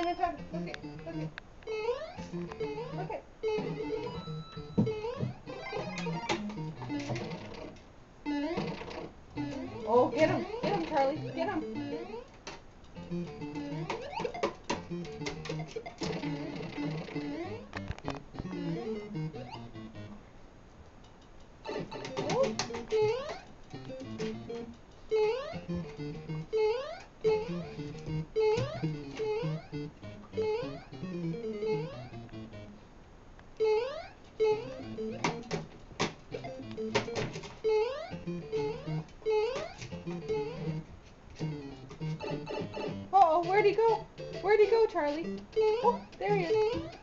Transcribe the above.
one at a time. Look it. Look it. Look it. Oh, get him. Get him, Charlie. Get him. Uh-oh, where'd he go? Where'd he go, Charlie? Oh, there he is.